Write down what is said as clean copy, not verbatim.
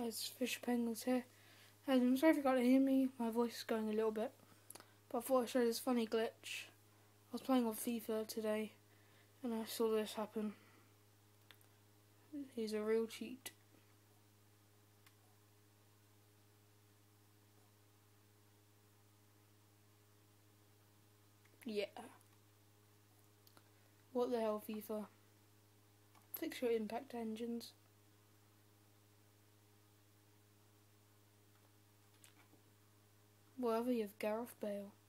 Guys, Fish Penguins here. I'm sorry if you can't hear me, my voice is going a little bit. But I thought I'd show this funny glitch. I was playing on FIFA today and I saw this happen. He's a real cheat. Yeah. What the hell, FIFA? Fix your impact engines. Whatever, you have Gareth Bale.